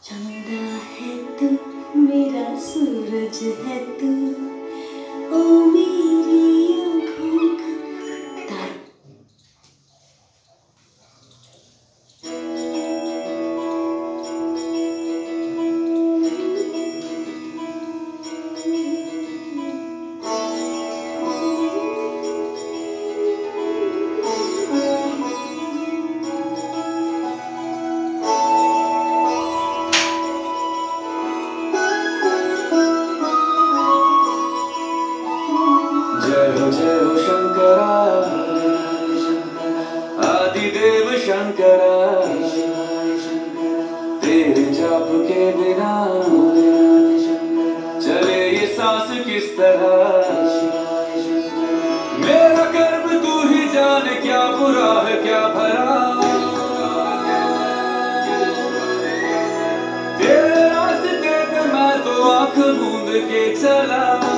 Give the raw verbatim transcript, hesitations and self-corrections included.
चंदा है तू, मेरा सूरज है तू, ओ मेरी आँखों का तारा। जय हो जय हो शंकरा, आदिदेव शंकरा, तेरे जाप के बिना चले ये सांस किस तरह। मेरा कर्म तू ही जाने, क्या बुरा है क्या भला, तेरे रास्ते पे मैं तो आंख मूंद के चला।